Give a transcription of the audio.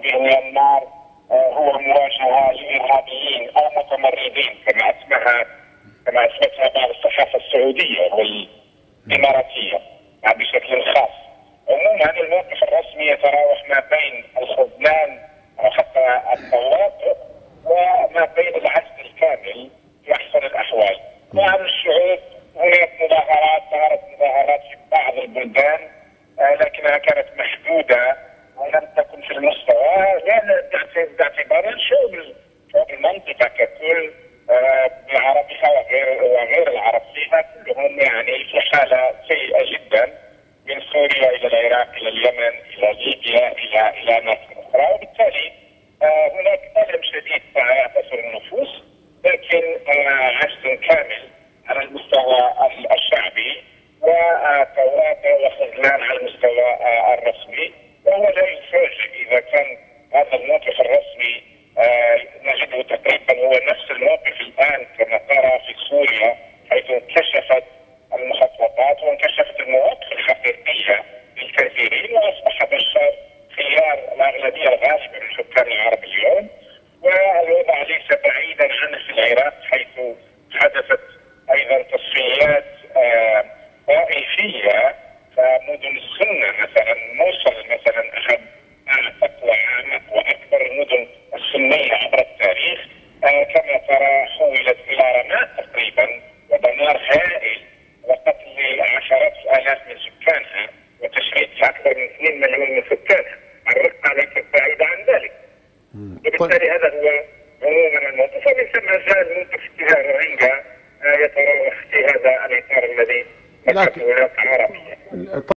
بميانمار هو مواجهه لارهابيين او متمردين كما اثبتها بعض الصحافه السعوديه والاماراتيه بشكل خاص. عموما الموقف الرسمي يتراوح ما بين الخذلان او حتى التواطؤ وما بين العجز الكامل في احسن الاحوال. طبعا الشعوب هناك ظهرت مظاهرات في بعض البلدان لكنها كانت محدوده ولم تكن في المستوى، لان باعتبار شعوب المنطقه ككل بعربها وغير العرب فيها كلهم يعني في حاله سيئه جدا، من سوريا الى العراق الى اليمن الى ليبيا الى اماكن اخرى، وبالتالي هناك الم شديد يعتصر النفوس، لكن عجز كامل على المستوى الشعبي وتواطؤ وخذلان على المستوى الرسمي. وهو لا يفاجئ اذا كان هذا الموقف الرسمي نجده تقريبا هو نفس الموقف الان كما ترى في سوريا، حيث انكشفت المخططات وانكشفت المواقف الحقيقيه للكثيرين، واصبح بشار خيار الاغلبيه الغالبه من سكان العرب اليوم. والوضع ليس بعيدا عنه في العراق، حيث حدثت ايضا تصفيات طائفيه، فمدن السنه مثلا موصل مثلا احد اعتق واعمق واكبر المدن السنيه عبر التاريخ كما ترى حولت الى رماد تقريبا ودمار هائل وقتل عشرات الالاف من سكانها وتشريد اكثر من 2 مليون من سكانها. الرقه ليست بعيده عن ذلك. وبالتالي هذا هو عموما الموقف، ومن ثم جاء الموقف اتجاه روهينجا يتراوح في هذا الاطار الذي ذكرته عربيا.